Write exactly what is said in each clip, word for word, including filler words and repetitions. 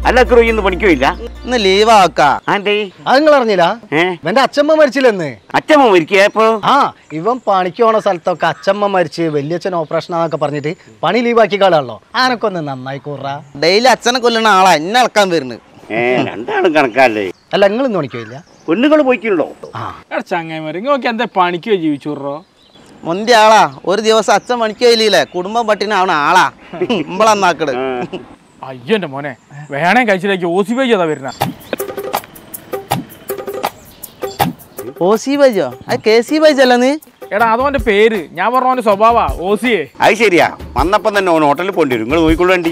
അല്ലക്രോ ഇന്ന് പണിക്കില്ല ഇന്ന് ലീവാക്കാ. ആണ്ടേ അത് നിങ്ങൾ അറിഞ്ഞില്ല? ഇവന്റെ അച്ഛമ്മ മരിച്ചില്ലെന്ന്. അച്ഛമ്മ മരിക്കപ്പോ? ആ, ഇവൻ പണിക്ക് പോണ സ്ഥലത്തൊക്കെ അച്ഛമ്മ മരിച്ച് വലിയച്ഛൻ ഓപ്പറേഷൻ ആന്നൊക്കെ പറഞ്ഞിട്ട് പണി ലീവാക്കി കളാണല്ലോ. ആനൊക്കെ ഒന്ന് നന്നായി കൂറ. ഡെയിലി അച്ഛനെ കൊല്ലണ ആളാ എന്നെ അളക്കാൻ വരുന്നത്. രണ്ടാളും കണക്കാല്ലേ. അല്ല നിങ്ങൾ ഇന്ന് പണിക്കില്ല? പെണ്ണുങ്ങൾ പോയിക്കുള്ളോ? ചങ്ങായിമാര് നോക്കി എന്താ പണിക്കോ ജീവിച്ചൂറോ? മുന്റെ ആളാ. ഒരു ദിവസം അച്ഛൻ പണിക്ക് പോയില്ലേ, കുടുംബം പട്ടിണ ആവണ ആളാ. ഇമ്പളന്നാക്കട്. അയ്യോ എന്റെ മോനെ, വേണേ കഴിച്ചിലേക്ക് ഓസി പേജ് അതാ വരുന്ന. ഓസി ബൈജോ? അത് കെ സി ബൈജ് അല്ല നീ? എടാ അതോന്റെ പേര്, ഞാൻ പറഞ്ഞ സ്വഭാവ ഓസിയെ. അത് ശരിയാ, വന്നപ്പം തന്നെ ഓൻ ഹോട്ടലിൽ പോണ്ടി വരും. നിങ്ങൾ നോക്കിക്കൊള്ളേണ്ടി.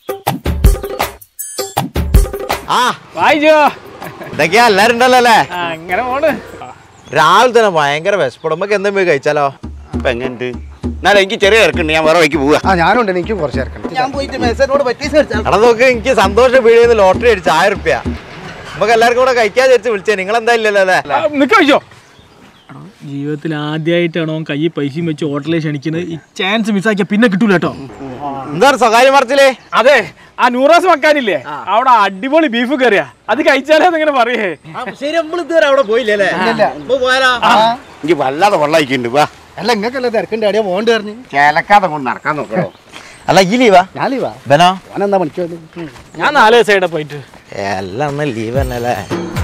ആ വായിച്ചോ ഇതൊക്കെയാ എല്ലാരും ഉണ്ടല്ലോ അല്ലേ? അങ്ങനെ പോണ്. രാവിലെ തന്നെ ഭയങ്കര വിശപ്പെടുമ്പോ എന്തെങ്കിലും പോയി കഴിച്ചാലോ? ഇപ്പൊ എങ്ങനെയുണ്ട്? എന്നാലും എനിക്ക് ചെറിയ ഇറക്കുണ്ട്, ഞാൻ വേറെ വഴിക്ക് പോവാ. ആ ഞാനുണ്ട്, എനിക്ക് കുറച്ച് ഇറക്കണം. ഞാൻ പോയിട്ട് മെസ്സേജോട് പറ്റി എടാ നോക്ക്, എനിക്ക് സന്തോഷം വീടിന്ന് ലോട്ടറി അടിച്ചു ആയിരം റുപ്യ. നമുക്ക് എല്ലാവർക്കും കൂടെ കഴിക്കാൻ വിചാരിച്ച് വിളിച്ചേ. നിങ്ങൾ എന്താ ഇല്ലല്ലോ അല്ലേ? നിക്കോ ജീവിതത്തിൽ ആദ്യമായിട്ടാണോ കയ്യിൽ പൈസയും വെച്ച് ഹോട്ടലിൽ ക്ഷണിക്കുന്നത്. ഈ ചാൻസ് മിസ്സാക്കിയ പിന്നെ കിട്ടൂല കേട്ടോ. എന്താണ് സ്വകാര്യം മറച്ചില്ലേ? അതെ, ആ നൂറാസ് വെക്കാനില്ലേ അവിടെ അടിപൊളി ബീഫ് കറിയാ. അത് കഴിച്ചാലേ അതിങ്ങനെ പറയേ. ശരി, നമ്മൾ ഇതുവരെ അവിടെ പോയില്ലേ? പോയാലോ? എനിക്ക് വല്ലാതെ വെള്ളയിക്കുണ്ട്. വാ. അല്ല നിങ്ങൾക്കല്ലേ തിരക്കിന്റെ അടിയാ പോകേണ്ടി പറഞ്ഞു. ചേലക്കാതെ കൊണ്ട് നടക്കാൻ നോക്കണോ? അല്ല ഈ ലീവാ? ഞാൻ ലീവാ. ബനോ ഞാനെന്താ പണിക്കോ? ഞാൻ നാല് ദിവസമായിട്ട് പോയിട്ട്. എല്ലാം ഒന്ന് ലീവ് തന്നെ അല്ലേ?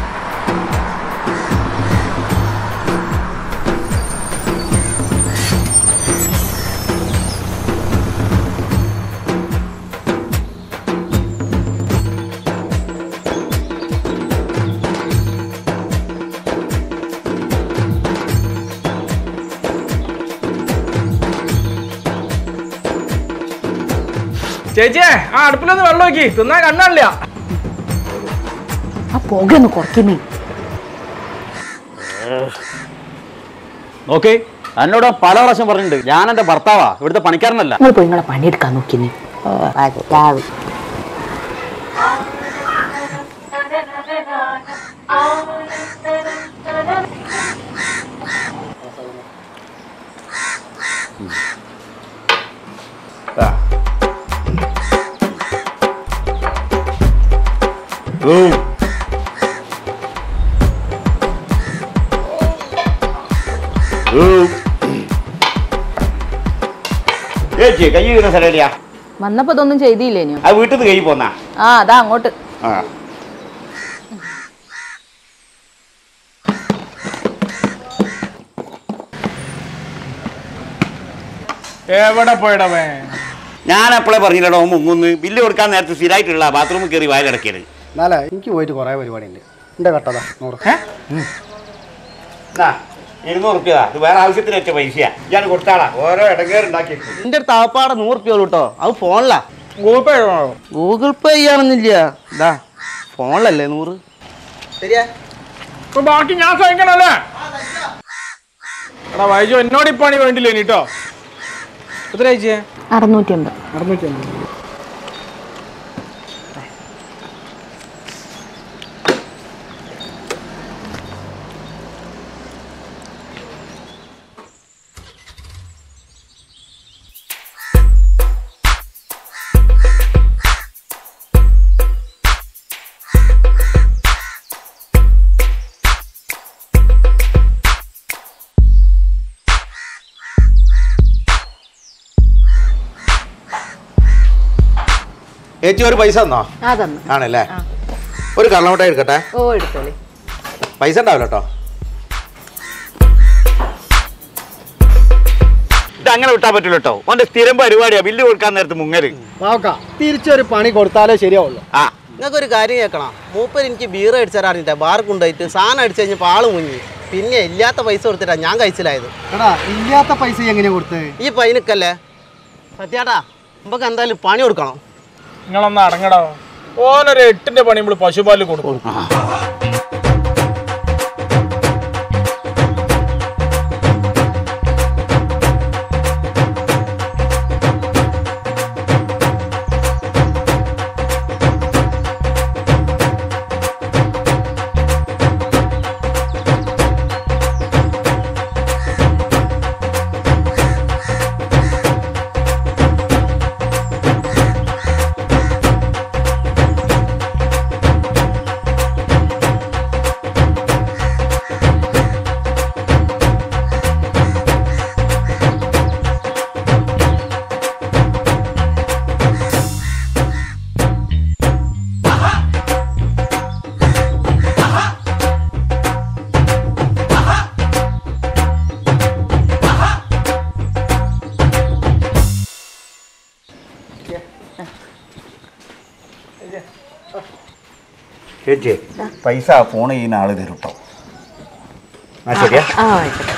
ചേച്ചിയെ ആ അടുപ്പിലൊന്ന് വെള്ളം നോക്കി തിന്നാൻ കണ്ണാണില്ല. ആ പുകയൊന്ന് കുറയ്ക്കുന്നേ. ഓക്കെ, എന്നോട് പല പ്രാവശ്യം പറഞ്ഞിട്ടുണ്ട്, ഞാൻ എന്റെ ഭർത്താവാ, ഇവിടുത്തെ പണിക്കാരനല്ല. നിങ്ങൾ പോയി നിങ്ങളെ പണിയെടുക്കാൻ നോക്കിന്നേ. വന്നപ്പോ ഇതൊന്നും ചെയ്തില്ലേനോ? ആ വീട്ടിൽ നിന്ന് കൈ പോന്നാ? ആ അതാ അങ്ങോട്ട്. എവിടെ പോയടവേ? ഞാൻ എപ്പോഴേ പറഞ്ഞില്ലടോ മുങ്ങുന്ന്. ബില്ല് കൊടുക്കാൻ നേരത്തെ സ്ഥിരമായിട്ടുള്ള ബാത്റൂമിൽ കയറി വായിലടക്കിയത്. എന്നാലേ എനിക്ക് പോയിട്ട് കുറേ പരിപാടി ഉണ്ട്. എൻ്റെ കട്ടതാ നൂറ്. ഇരുന്നൂറ് റുപ്യ ഇത് വേറെ ആവശ്യത്തിന് വെച്ച പൈസയാ. ഞാൻ കൊടുത്താളാ, ഓരോ ഇടങ്ങേറുണ്ടാക്കി. എന്റെ അടുത്ത് ആപ്പാടെ നൂറ് റുപ്യ കേട്ടോ. അത് ഫോണിലാ. ഗൂഗിൾ പേ ഗൂഗിൾ പേ ചെയ്യാണെന്നില്ല. ഇതാ ഫോണിലല്ലേ നൂറ്. ശരിയാ, ബാക്കി ഞാൻ സഹിക്കണല്ലേ? എടാ വൈജു, എന്നോട് ഈ പണി വേണ്ടില്ലേ കേട്ടോ. എത്ര അയച്ചേ? അറുന്നൂറ്റി അമ്പത്. അറുന്നൂറ്റി അമ്പത്. ചേച്ചി ഒരു പൈസ തന്നോ? ആണല്ലേ, ഒരു കള്ളമുട്ടായി എടുക്കട്ടെ. ഓ എടുത്തോളി. പൈസ ഉണ്ടാവില്ല കേട്ടോ. ഇത് അങ്ങനെ വിട്ടാൻ പറ്റില്ല കേട്ടോ. ഓന്റെ സ്ഥിരം പരിപാടിയാ ബില്ല് കൊടുക്കാൻ നേരത്ത് മുങ്ങല്. തിരിച്ചൊരു പണി കൊടുത്താലേ ശരിയാവുള്ളൂ. ആ നിങ്ങൾക്കൊരു കാര്യം കേൾക്കണം. മൂപ്പർ എനിക്ക് ബീർ അടിച്ചാറിഞ്ഞിട്ടാ ബാർ കൊണ്ടുപോയിട്ട് സാധനം അടിച്ചു കഴിഞ്ഞപ്പോൾ ആള് മുങ്ങി. പിന്നെ ഇല്ലാത്ത പൈസ കൊടുത്തിട്ടാ ഞാൻ കഴിച്ചിലായത്. എടാ ഇല്ലാത്ത പൈസ എങ്ങനെയാ കൊടുത്തത്? ഈ പൈനക്കല്ലേ സത്യാട്ടാ, നമുക്ക് എന്തായാലും പണി കൊടുക്കണം. നിങ്ങളൊന്ന് അടങ്ങടാ. ഓനൊരു എട്ടിന്റെ പണി നമ്മള് പശുപാലിൽ കൊടുക്കും. ചേച്ചി പൈസ ഫോൺ ചെയ്യുന്ന ആള് തരും കേട്ടോ. ആ ശരിയാ. ആ ആയിക്കോട്ടെ.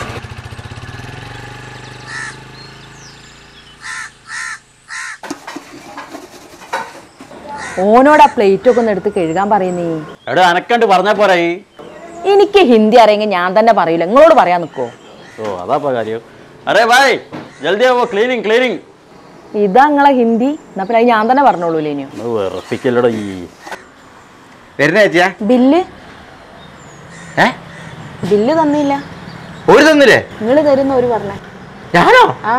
ഓനോട് ആ പ്ലേറ്റ് ഒക്കെ ഒന്ന് എടുത്ത് കഴുകാൻ പറയുന്നേ. എടാ അനക്കണ്ട് പറഞ്ഞാ പോരാ ഈ. എനിക്ക് ഹിന്ദി അറിയെങ്കിൽ ഞാൻ തന്നെ പറയില്ല, നിങ്ങളോട് പറയാൻ നിൽക്കോ? ഓ അതാ കാര്യം. അറേ ഭായ് ജൽദി ആവോ, ക്ലീനിങ് ക്ലീനിങ്. ഇതാ നിങ്ങളെ ഹിന്ദി, എന്നാ പിന്നെ അത് ഞാൻ തന്നെ പറഞ്ഞോളൂ. ഇനിയോ വെറുപ്പിക്കല്ലടോ ഈ. വരുന്ന ചേച്ചിയാ ബില്ല് ഏ ബില്ല് തന്നില്ല. ഒരു തന്നില്ലേ? നിങ്ങൾ തരുന്ന ഒരു പറഞ്ഞേ. ഞാനോ? ആ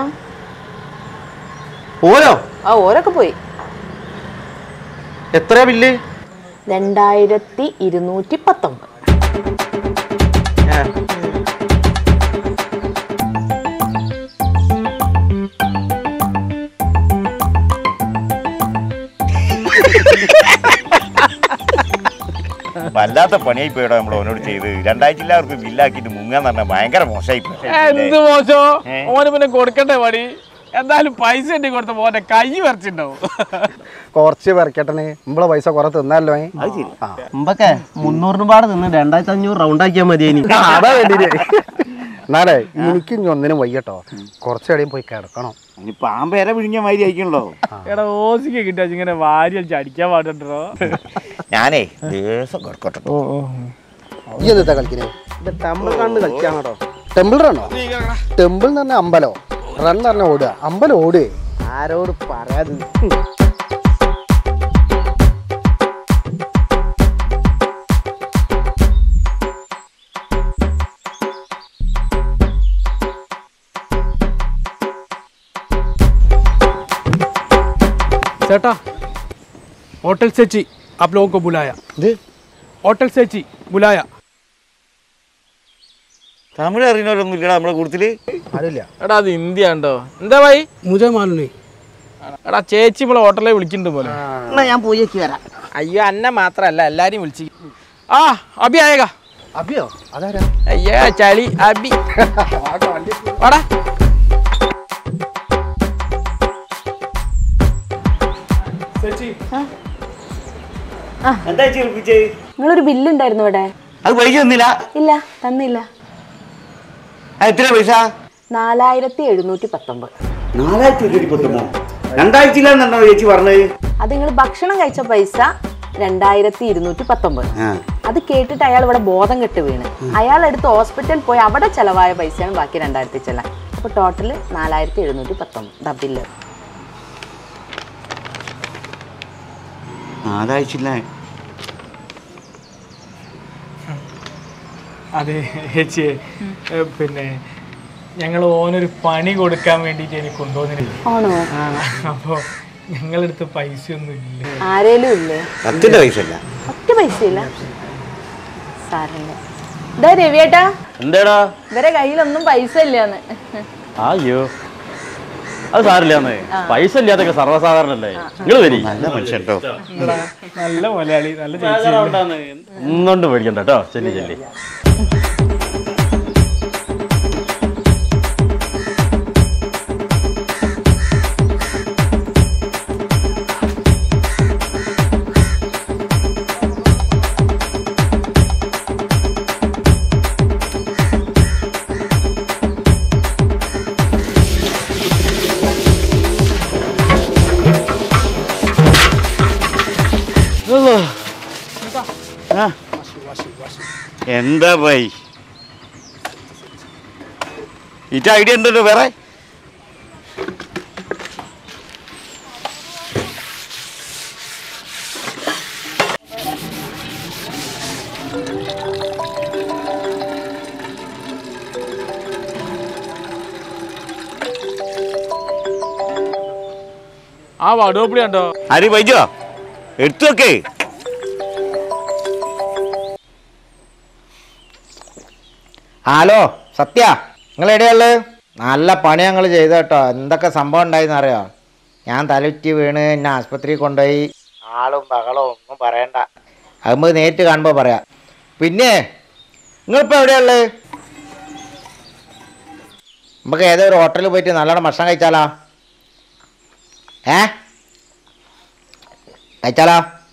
ഓരോ ആ ഓരൊക്കെ പോയി. എത്രയാ ബില്ല്? രണ്ടായിരത്തി ഇരുന്നൂറ്റി പത്തൊമ്പത്. വല്ലാത്ത പണിയായി പോയിടോ നമ്മൾ ഓനോട് ചെയ്ത്. രണ്ടാഴ്ച എല്ലാവർക്കും ബില്ലാക്കിട്ട് മുങ്ങാന്ന് പറഞ്ഞാൽ ഭയങ്കര മോശമായി പോയി. എന്ത് മോശോ? ഓന് പിന്നെ കൊടുക്കണ്ടേ പണി? എന്തായാലും പൈസ ഉണ്ടെങ്കിൽ കൊടുത്ത മോനെ കൈ വരച്ചിണ്ടാവും. കുറച്ച് പെരക്കട്ടനെ നമ്മളെ പൈസ കുറെ തിന്നല്ലോ. മുമ്പൊക്കെ മുന്നൂറിന് പാട് തിന്ന് രണ്ടായിരത്തി അഞ്ഞൂറ് റൗണ്ട് ആക്കിയാൽ മതി. അതാ വേണ്ടി. എന്നാലേ എനിക്ക് ഇനി ഒന്നിനും വയ്യട്ടോ, കുറച്ചടിയും പോയി കിടക്കണം. ഇനി പാമ്പേരെ വിഴിഞ്ഞ മാതിരി ആയിക്കണല്ലോ. എടാ ഓസിക്ക് കിട്ടാ ഇങ്ങനെ വാരി അടിച്ച് അടിക്കാൻ പാടുണ്ടോ? ഞാനേ ദിവസം കിടക്കട്ടെ. ഈ എന്താ കളിക്കുന്നത്? ടെമ്പിൾ കണ്ട് കളിക്കാണോ? ടെമ്പിൾ റണ്ണോ? ടെമ്പിൾ എന്ന് പറഞ്ഞാൽ അമ്പലോ, റൺ എന്ന് പറഞ്ഞാൽ ഓടുക. അമ്പലം ഓടുകയെ. ആരോട് പറയാതെ सेटा होटल से ची आप लोगों को बुलाया. होटल से ची बुलाया. തമിഴ് അറിയുന്നവരൊന്നും ഇല്ലടാ നമ്മളെ കൂട്ടത്തില്. അറിയില്ല. എടാ അത് ഹിന്ദി ആണ്ടോ? എന്താ ഭായി? മുജേ മാലൂം. എടാ ചേച്ചി നമ്മളെ ഹോട്ടലിൽ വിളിക്കുന്നുണ്ട് പോലെ. ഞാൻ പോയേക്ക് വരാം. അയ്യോ അന്നെ മാത്രല്ല എല്ലാരും വിളിച്ചു. ആ അബി ആയേഗാ. അബിയോ? അതാരാ? അയ്യോ ചളി അബി. വാടാ. എന്താ ചേർപ്പിച്ചേ? നിങ്ങളൊരു ബില്ല് ഉണ്ടായിരുന്നു ഇവിടെ. അത് പൈസ തന്നില്ല? ഇല്ല, തന്നില്ല. എത്ര പൈസ? നാലായിരത്തി എഴുന്നൂറ്റി പത്തൊമ്പത്. നാലായിരത്തി എഴുന്നൂറ്റി പത്തൊമ്പത്. രണ്ടാഴ്ചയിലാണെന്നോ ചേച്ചി പറഞ്ഞത്? അത് നിങ്ങൾ ഭക്ഷണം കഴിച്ച പൈസ രണ്ടായിരത്തി ഇരുന്നൂറ്റി പത്തൊമ്പത്. അത് കേട്ടിട്ട് അയാൾ ഇവിടെ ബോധം കെട്ട് വീണ്. അയാൾ എടുത്ത് ഹോസ്പിറ്റലിൽ പോയി അവിടെ ചെലവായ പൈസയാണ് ബാക്കി രണ്ടായിരത്തി ചെല്ലാൻ. അപ്പൊ ടോട്ടല് നാലായിരത്തി എഴുന്നൂറ്റി പത്തൊമ്പത് ബില്ല്. നാലാഴ്ചയില്ല. അതെ ചേച്ചിയെ, പിന്നെ ഞങ്ങൾ ഓനൊരു പണി കൊടുക്കാൻ വേണ്ടിയിട്ട് എനിക്ക് കൊണ്ടുപോകുന്നില്ല. ആണോ? അപ്പോൾ ഞങ്ങളടുത്ത് പൈസ ഒന്നും ഇല്ല. ആരേലും ഇല്ലേ? പത്തിന്റെ പൈസ ഇല്ല. ഒറ്റ പൈസ ഇല്ല. സാരല്ല. ഇതാ രവിയേട്ടാ, എന്താടാ ഇവരെ കയ്യിലൊന്നും പൈസ ഇല്ലാന്ന്. അയ്യോ അത് സാരില്ലാന്ന്. പൈസ ഇല്ലാത്തൊക്കെ സർവ്വസാധാരണല്ലേ. നിങ്ങൾ വരി. നല്ല മനുഷ്യൻ കേട്ടോ. നല്ല മലയാളി, നല്ല ചേച്ചി. ഒന്നുകൊണ്ട് പേടിക്കണ്ട കേട്ടോ. ചെല്ലി ചെല്ലി. എന്താ പൈ ഇറ്റ ഐഡിയ ഉണ്ടല്ലോ വേറെ? ആ വടുവപ്പിടി ഉണ്ടോ? ആര് പൈജോ എടുത്തു വെക്കേ. ഹലോ സത്യ, നിങ്ങൾ എവിടെയുള്ളത്? നല്ല പണി ഞങ്ങൾ ചെയ്ത കേട്ടോ. എന്തൊക്കെ സംഭവം ഉണ്ടായിന്ന് അറിയോ? ഞാൻ തലയുറ്റി വീണ് എന്നെ ആസ്പത്രിയിൽ കൊണ്ടുപോയി. ആളും ബഹളവും ഒന്നും പറയണ്ട, അത് നമുക്ക് നേരിട്ട് കാണുമ്പോൾ പറയാം. പിന്നെ നിങ്ങളിപ്പോൾ എവിടെയുള്ളത്? നമുക്ക് ഏതോ ഒരു ഹോട്ടലിൽ പോയിട്ട് നല്ലോണം ഭക്ഷണം കഴിച്ചാലോ? ഏ കഴിച്ചാലോ?